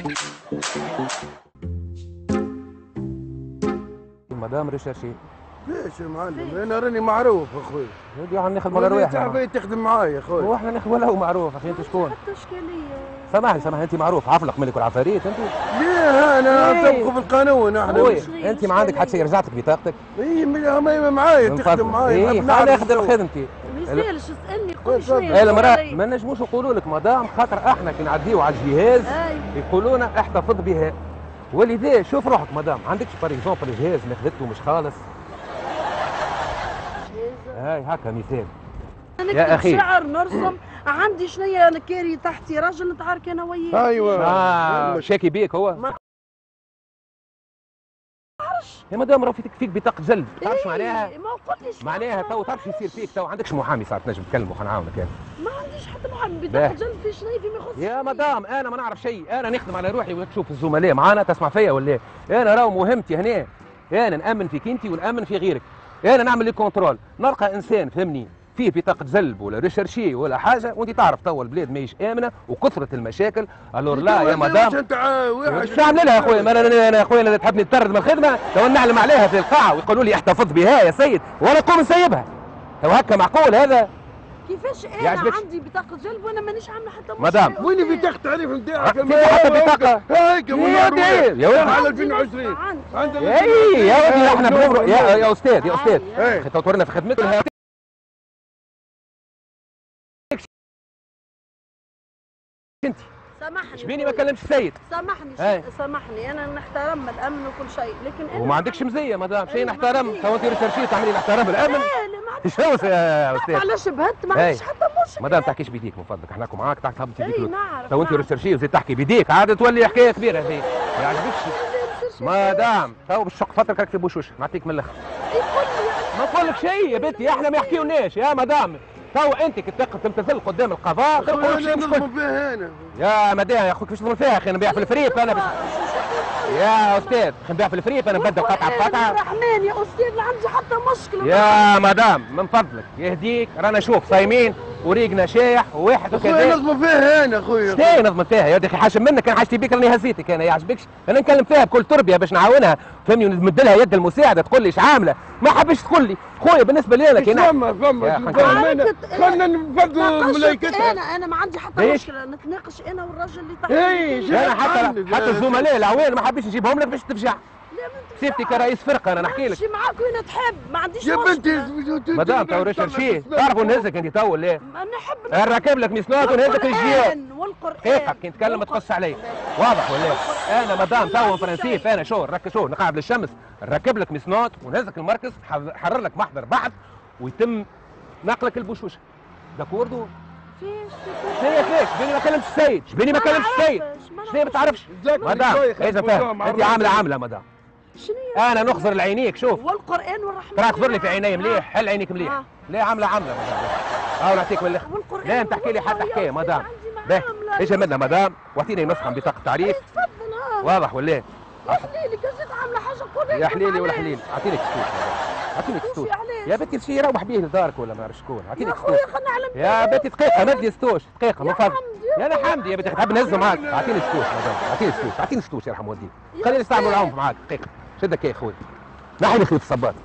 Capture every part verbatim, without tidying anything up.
مدام ريشارشي. ليش يا معلم؟ انا راني معروف اخوي. يا عم نخدم على رواحنا. تعرف تخدم معايا اخوي. هو احنا نخدم ولا هو معروف اخي انت شكون؟ حتى اشكاليه. سامحني سامحني انت معروف عفلق ملك والعفاريت انت؟ ليه انا تبقوا بالقانون احنا. انت ما عندك حتى شيء رجعتك بطاقتك؟ اي معايا تخدم معايا. اي خليني نخدم خدمتي. ما يسالش اسالني قول شويه. اي المراه ما نجموش نقولوا لك مدام خاطر احنا كي نعديو على الجهاز يقولوا لنا احتفظ بها. ولذا شوف روحك مدام عندكش بار اكزومبل الجهاز اللي خذته مش خالص؟ هاي هكا مثال يا اخي شعر نرسم عندي شنيا انا كاري تحتي راجل نتعارك انا وياه. ايوه آه شاكي بيك هو ما تعرفش يا مدام راه فيك فيك بطاقه جلد تعرفش إيه معناها؟ ما قلتليش معناها تو تعرفش يصير فيك تو عندكش محامي ساعه تنجم تكلم وخا نعاونك يعني. ما عنديش حتى محامي بطاقه جلد في شنيا فيما يخص يا مدام انا ما نعرف شيء انا نخدم على روحي وتشوف الزملاء معانا تسمع فيا ولا انا راهو مهمتي هنا انا نامن فيك انت ونامن في غيرك. انا نعمل لك كنترول نلقى انسان فهمني فيه بطاقه جلب ولا ريشيرشي ولا حاجه وانت تعرف توا البلاد ماهيش امنه وكثره المشاكل الور لا يا مدام شو عامل لها يا خويا؟ ما انا انا يا خويا انا تحبني تطرد من الخدمه تو نعلم عليها في القاعه ويقولوا لي احتفظ بها يا سيد وانا نقوم نسيبها. تو هكا معقول هذا؟ كيفاش انا عندي بطاقه جلب وانا مانيش عامله حتى مشكله؟ مدام وين بطاقه التعريف نتاعك؟ حتى بطاقه هيك يا ودي يا ودي على ألفين وعشرين اي يا ودي احنا بنمروا يا يا استاذ يا استاذ اخي تو تورينا في خدمتنا انت سامحني شبيني ما كلمش السيد سامحني سامحني انا نحترم الامن وكل شيء لكن انا وما عندكش مزيه مدام شيء نحترم تو انت ريسيرشي تعملي نحترم الامن شنو يا استاذ علاش بهت ما عنديش حتى مشكله مدام تحكيش بيديك من فضلك احنا معاك تحت تهبطي بيديك تو انت ريسيرشي وزيد تحكي بيديك عاد تولي حكايه كبيره هذه ما يعجبكش مدام تو بالشق فترك راك تبوش وش نعطيك من الاخر ما نقول لك شيء يا بنتي احنا ما يحكيوناش يا مدام تو انت كي تمتثل قدام القضاء تقول شيء مش نظلم فيها انا يا مدام يا اخوك كيفاش نظلم فيها اخي نبيع في الفريق انا بس يا استاذ نبيع في الفريق انا نبدل قطعه بقطعه الرحمن يا استاذ ما عندي حتى مشكله يا مدام من فضلك يهديك رانا شوف صايمين وريقنا شايح وواحد وكذا اخويا نظلم فيها انا اخويا شنو نظلم فيها يا اخي حاشم منك انا حاجتي بيك راني هزيتك انا يعجبكش انا نكلم فيها بكل تربيه باش نعاونها فهمني ونمد لها يد المساعده تقول لي ايش عامله ما حبش تقول لي خويا بالنسبه لي انا كي فما فما خلينا نفضلوا ملايكتها انا انا ما عندي حتى مشكله نتناقش انا والراجل اللي تحت انا حتى حتى الزملاء العوان ما حبيتش نجيبهم لك باش تفجع سيبتي كرئيس فرقه انا نحكي لك نمشي معاك وين تحب ما عنديش يا بنتي مدام تو ريشيرشي تعرفوا نهزك انت تو ولا نحب نركب لك مسنات ونهزك الجيات والقران كيفك كي نتكلم تقص علي واضح ولا انا مدام تو فرنسيف انا شو نركب شو نقعد للشمس نركب لك مسنات ونهزك المركز حرر لك محضر بعد ويتم نقلك البوشوشه داكوردو فيش فيش شبيني ما كلمتش السيد شبيني ما كلمتش السيد شنو ما تعرفش مدام اذا فاهم انت عامله عامله مدام شنو انا نخزر لعينيك شوف والقران والرحمن ترى اخزر لي في عيني مليح حل عينيك مليح ليه عامله عامله مدام اه نعطيك من لا تحكي لي حتى حكايه مدام باهي ايش منا مدام واعطيني نسخه من بطاقه تعريف تفضل واضح ولا يا حليلي كنت عامله حاجه قولي يا حليلي ولا حليل اعطيني كستوش اعطيني كستوش يا بنتي شي يروح بيه لدارك ولا ما نعرفش شكون اعطيني كستوش يا خويا خلينا نعلم يا بنتي دقيقه مد لي ستوش دقيقه من فضلك يا انا حمدي يا بنتي تحب نهزه معاك اعطيني ستوش مدام اعطيني ستوش اعطيني ستوش يرحم والديك خليني نستعمل العنف معاك دقيقه شدك يا خويا نحي لي خيوط الصباط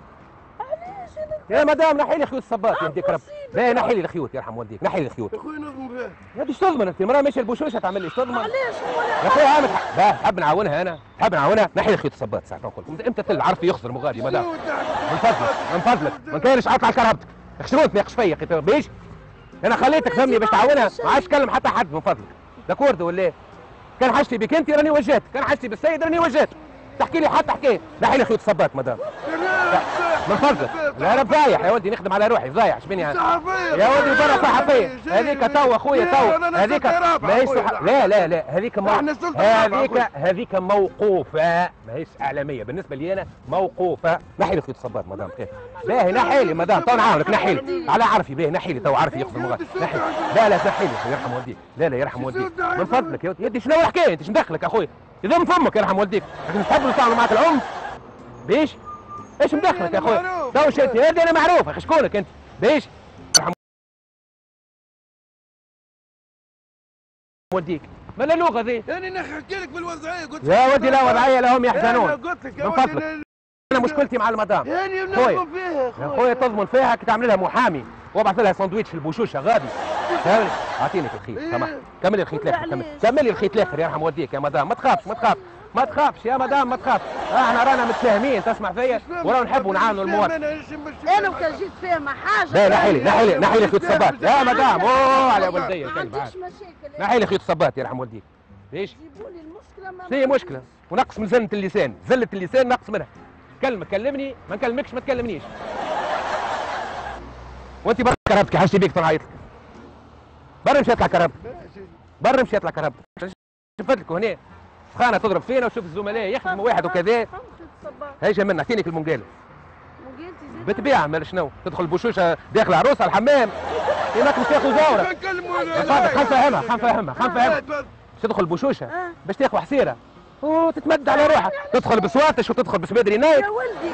يا مدام نحي لي خيوط الصباط يهديك رب باهي نحي لي الخيوط يرحم والديك نحي لي الخيوط يا خويا نظلم فيها يا بديش تضمن انت المراه ماشيه البوشوشه تعمل لي ايش تضمن علاش يا خويا عامل باه تحب نعاونها انا تحب نعاونها نحي لي خيوط الصباط ساعه نقول لكم امتى تل عرفي يخسر مغادي مدام من فضلك من فضلك ما كاينش عطل كرهبتك شنو تناقش فيا اخي بيش انا خليتك فهمني باش تعاونها ما عادش تكلم حتى حد من فضلك داكورد ولا ايه كان حاجتي بك انت راني وجهتك كان حاجتي بالسيد راني وجهتك تحكي لي حتى حكايه نحي لي خيوط الصباط مدام من فضلك لا انا فايح يا ودي نخدم على روحي فايح شبيني هذا يا ودي برا صحفيه هذيك تو اخويا تو هذيك ماهيش لا لا لا هذيك هذيك هذيك موقوفه ماهيش اعلاميه بالنسبه لي انا موقوفه نحي لي خيوط الصباط مدام كيف باهي نحي لي مدام تو نعاونك نحي لي على عرفي باهي نحي لي تو عرفي يخدم مغادي نحي لا لا نحي لي يرحم والديك لا لا يرحم والديك من فضلك يا ودي شنو الحكايه انت شنو دخلك اخويا اذا من فمك يرحم والديك لكن نحبوا نتعاملوا معك العنف بيش ايش مدخلك يا اخويا تو شنت هذه انا معروف اخي شكونك انت بيش يرحم والديك ما اللغه ذي؟ يعني نحكي لك بالوضعيه قلت يا ودي لا وضعيه لهم يحزنون. انا قلت لك يا من ودي فضلك. انا مشكلتي مع المدام. يعني خويا نضمن فيها يا خويا تضمن فيها كي تعمل لها محامي وابعث لها سندويتش في البوشوشه غادي. فهمني؟ اعطيني في الخيط إيه. سامح. كملي الخيط الاخر كمل. كملي الخيط الاخر يرحم والديك يا مدام. ما تخافش ما تخافش ما تخافش يا مدام ما تخافش. احنا رانا متفاهمين تسمع فيا ورانا نحبوا نعاونوا المواطن. انا وكان جيت فاهمه حاجه لا نحي لي نحي لي نحي لي خيط صبات يا مدام. اوه على ولدي ما عنديش مشاكل. نحي لي خيط صبات يرحم والديك. ليش؟ جيبوا لي المشكله ما هي مشكله ونقص من زنه اللسان، زله اللسان نقص منها. كلمه كلمني ما نكلمكش ما تكلمنيش. وانت برا كرهبتك حاجتي بيك تنعيط لك. برا مشيت يطلع كرهبتك. برا مشيت يطلع كرهبتك. شفت لكم هنا سخانه تضرب فينا وشوف الزملاء يخدموا واحد وكذا. هيجي منا اعطيني في المنقاله. بتبيع مال شنو؟ تدخل بوشوشه داخل عروسه الحمام. هناك مش تاخذ زورك. خلينا نفهمها خلينا نفهمها خلينا نفهمها. باش تدخل بوشوشه باش تاخذ حسيره وتتمد على روحك. تدخل بسواتش وتدخل بسبادري نايت. يا ولدي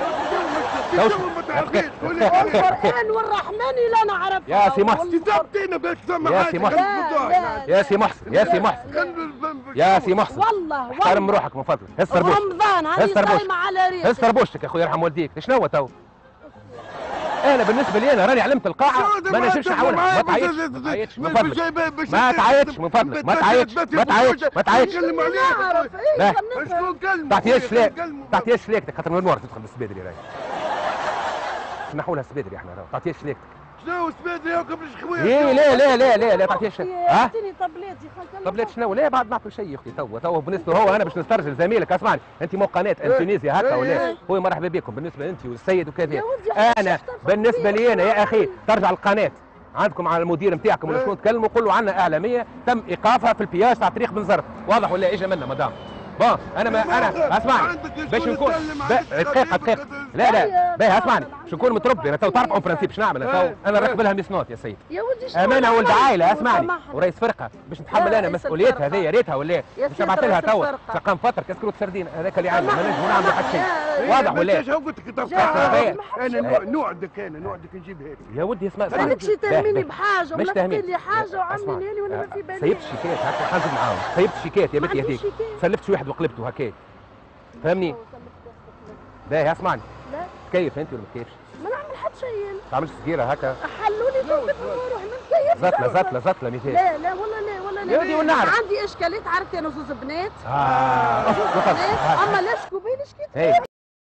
القرآن والرحمن لا نعرف. يا سي محسن يا سي محسن يا سي محسن يا سي محسن يا سي محسن والله احترم روحك من فضلك. هسر بوشك رمضان هذه صايمه على ريقك. هسر بوشك يا خويا يرحم والديك. شنو تو؟ انا بالنسبه لي انا راني علمت القاعه ما نجمش نعاونها. ما تعيطش ما تعيطش من فضلك ما تعيطش من فضلك ما تعيطش ما تعيطش ما تعيطش. لا تعطيهاش فلاك تعطيهاش فلاكتك خاطر من النور تدخل بالسبادري راهي. نحوا لها السبادري احنا راهو تعطيهاش فلاكتك. شنو سبادري هاكا باش خويا؟ لا لا لا لا لا لا تعطيهاش. ها؟ اعطيني طبلاتي طبلات شنو؟ لا بعد نعطوا شيء يا اختي توا توا بالنسبه هو انا باش نسترجل زميلك اسمعني انت مو قناه انتونيزيا هكا ولا هو مرحبا بكم بالنسبه انت والسيد وكذا. انا بالنسبه لي انا يا اخي ترجع القناه عندكم على المدير نتاعكم ولا شنو تكلموا قولوا عنا اعلاميه تم ايقافها في البياج تاع طريق بنزرت. واضح ولا اجى منا مدام؟ بون انا ما انا اسمعني باش نكون دقيقه دقيقه لا لا باهي اسمعني باش نكون متربي انا تو تعرف اون برانسيب شنو نعمل تو انا نركب لها ميسنوت يا سيدي. يا ولدي امانه ولد عائله اسمعني ورئيس فرقه باش نتحمل انا مسؤوليتها هذه يا ريتها ولا باش نبعث لها تو سقام فتره كسكروت سردين هذاك اللي عندنا ما نجموا نعملوا حتى شيء. واضح ولا انا قلت لك انا نوعدك انا نوعدك نجيبها لك يا ودي اسمع ما تمشي تهميني بحاجه ولا تقول لي حاجه وعمليني لي وانا ما في بالي. سيبت الشيكات هكا حنزل معاهم سيبت الشيكات يا بنتي هذيك سلفتش واحد وقلبته هكا فهمني؟ باهي اسمعني لا كيف انت ولا ما تكيفش؟ ما نعمل حتى شيء. ما تعملش صغيره هكا حلوا لي ضربت نروح من كيف. زتله زتله زتله مثال. لا لا ولا لا ولا لا يا ودي ونعرف عندي اشكالات عرفت انا زوز بنات. اه اما لا شكوبين شكيت. ايه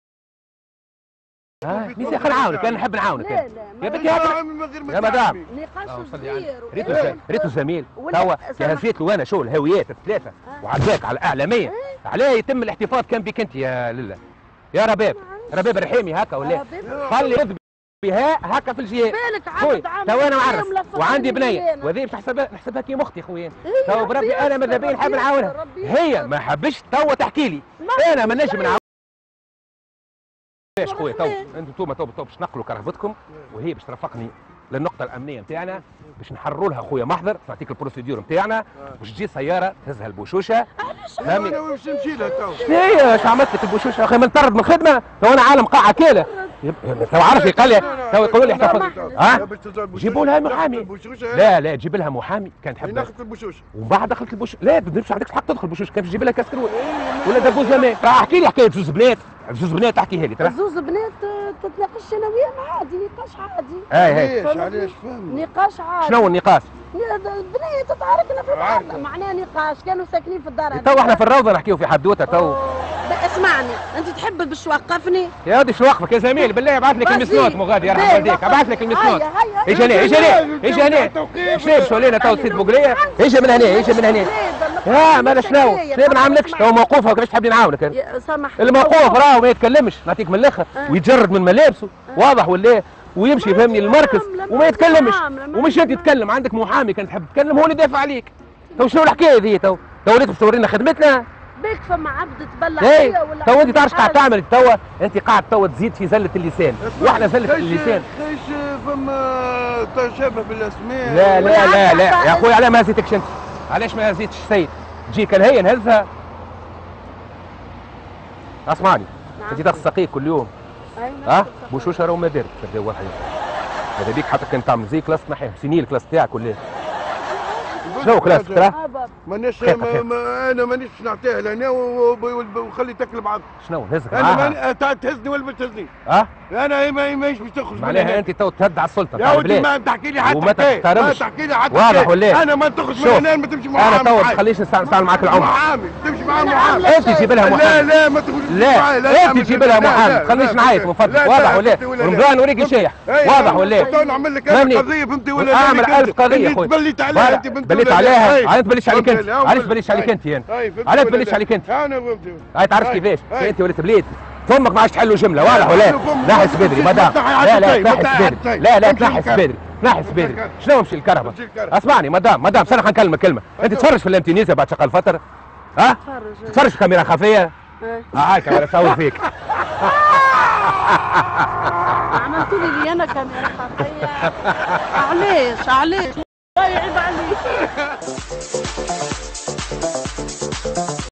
اه مثال خلينا نعاونك انا نحب نعاونك. لا لا يا بنتي هكا يا مدام نقاش صغير ريتو ريتو زميل توا جهزت له انا شو الهويات الثلاثه وعداك على الاعلاميه علاه يتم الاحتفاظ كان بك انت يا لله يا رباب رباب الرحيمي هكا ولا خلي يذبي بها هكا في الجهه. بالك عبد عام تو انا معرف وعندي بنيه وهذه باش نحسبها نحسبها كيما اختي خويا. تو بربي انا ماذا بيا نحب نعاونها هي ما حبش توا تحكي لي انا ما نجم نعاون. باش خويا تو انتم تو تو باش تنقلوا كرهبتكم وهي باش ترافقني للنقطه الامنيه نتاعنا باش نحرروا لها خويا محضر نعطيك البروسيدور نتاعنا باش تجي سياره تهزها البوشوشه. فهمني انا باش نمشي لها تو. شنو هي اش عملت لك البوشوشه اخي من طرد من الخدمه تو انا عالم قاعه كاله تو عارف قال لي تو يقولوا لي احتفظ ها جيبوا لها محامي. لا لا تجيب لها محامي كان تحب دخلت البوشوشه ومن بعد دخلت البوشوشه. لا ما عندكش الحق تدخل البوشوشه كيف تجيب لها كسكروت ولا دبوس زمان. راه احكي لي حكايه زوز بنات زوز بنات احكيها لي ترى زوز بنات تتناقش انا وياهم عادي نقاش عادي. اي علاش علاش فهمني نقاش عادي. شنو النقاش؟ البنية تتعاركنا في بعضنا معناها نقاش كانوا ساكنين في الدار. تو احنا في الروضه نحكيو في حدوته تو. اسمعني انت تحب باش توقفني؟ يا ودي شو وقفك يا زميلي بالله ابعث لك المسنوت مو غادي يرحم والديك ابعث لك المسنوت. اجي هنا اجي هنا اجي هنا شنو شو لينا تو سيد بوقليه اجي من هنا اجي من هنا. ها مالا شنو شنو ما نعملكش تو موقوف وكيفاش تحبني نعاونك؟ سامحني الموقوف راهو ما يتكلمش نعطيك من الاخر ويتجرد من ملابسه واضح ولا ويمشي يفهمني المركز وما يتكلمش ومش انت تتكلم عندك محامي كان تحب تتكلم هو اللي يدافع عليك. تو شنو الحكايه ذي تو؟ تو وليت باش تورينا خدمتنا؟ بيك فما عبد تبلع ايه تو انت تعرف قاعد تعمل توا انت قاعد توا تزيد في زله اللسان واحنا زله اللسان. خيش فما تشابه بالاسماء. لا لا لا لا يا اخوي علاه ما هزيتكش انت؟ علاش ما هزيتش السيد؟ تجي كان هي نهزها. اسمعني انت تاخذ سقيك كل يوم ها بوشوشه راهو ما دارت تبدا واحد هذا بيك حتى كان تعمل زي كلاس نحيه سنين الكلاس تاعك ولا شنو كلاسك ترى؟ اه بابا مانيش خير، ما خير. ما انا مانيش نعطيها لهنا و- و- وخلي تاكل بعض. شنو نهزك انا معاها؟ ماني- تا- تهزني ولا ما تهزنيش. اه انا ما ماهيش باش تخرج من معناها هنا. انت تو تهد على السلطه يا تاع ولدي البلاد. ما تحكي لي حتى وما حكايه، ما تحترمش. تحكي لي حتى واضح حكاية. ولا إيه؟ انا ما تخرج من شوف، هنا ما تمشي انا معاها تو معاي. تخليش نستعمل نستعمل معاك العمر. محامي تمشي معاه أنا محامي. عاملة انت تجيب لها لا محامي. لا ما تخرجش لا معاي، انت تعمل تجيب كده. لها لا، محامي لا، تخليش لا، نعيط لا، من فضلك. لا، واضح لا، ولا فهمتي ولا لا؟ رمضان وريقي شايح. أي، واضح أنا ولا تو نعمل لك فهمني؟ انا قضيه فهمتي ولا لا؟ اعمل ليك ألف أنت. قضيه اللي اخوي. تبليت عليها انت بنت بليت ولا لا؟ عليها. أي. عاد تبليش عليك انت. فهمتي؟ علاش تبليش عليك أي. انت يعني؟ أي، فهمتي علاش ولا تبليش لا؟ عليك انت؟ انا فهمتي. هاي تعرف أي. كيفاش؟ أي. انت وليت بليت فمك ما عادش تحلوا جمله. واضح ولا أنا فم- نحس بدري مدام. متاحي لا لا حتى تنحس متاحي بدري. حتى. لا لا امشي تنحس الكهرباء. بدري. نحس بدري. الكهرباء. شنو امشي الكهرباء؟ امشي الكهرباء. اسمعني مدام مدام سنة حنكلمك كلمه. انت تفرج في الامتينيزه بعد شغل فتره. ها؟ تفرج تفرج في كاميرا خفيه. إيه. اه هاي كاميرا تصور فيك. عملتوا لي انا كاميرا خفيه. علاش علاش